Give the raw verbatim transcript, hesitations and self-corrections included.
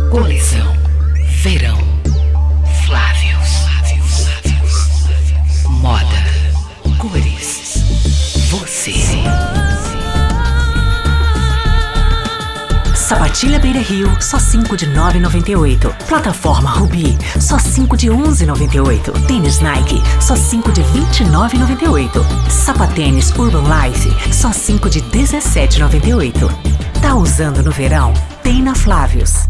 Coleção. Verão. Flávios. Moda. Cores. Você. Sapatilha Beira Rio, só cinco de nove reais e noventa e oito centavos. Plataforma Rubi, só cinco de onze reais e noventa e oito centavos. Tênis Nike, só cinco de vinte e nove reais e noventa e oito centavos. Sapatênis Urban Life, só cinco de dezessete reais e noventa e oito centavos. Tá usando no verão? Tem na Flávios.